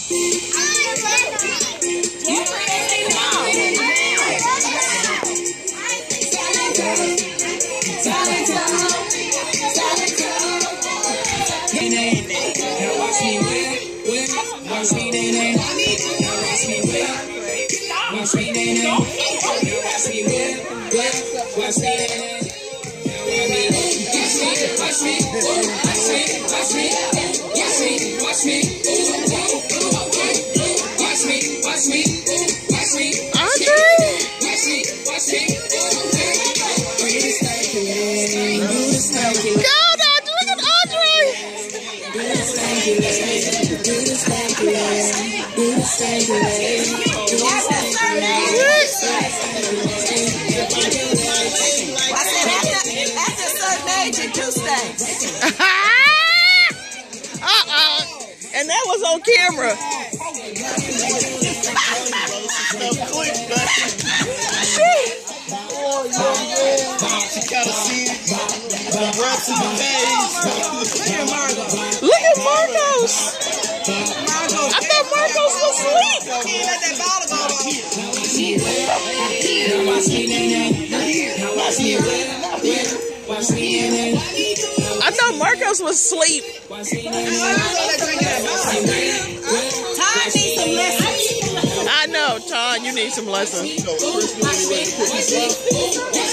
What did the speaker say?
And that was on camera. Look at Marcos. I thought Marcos was asleep. I thought Marcos was asleep. Todd needs some lessons. I know, Todd, you need some lessons.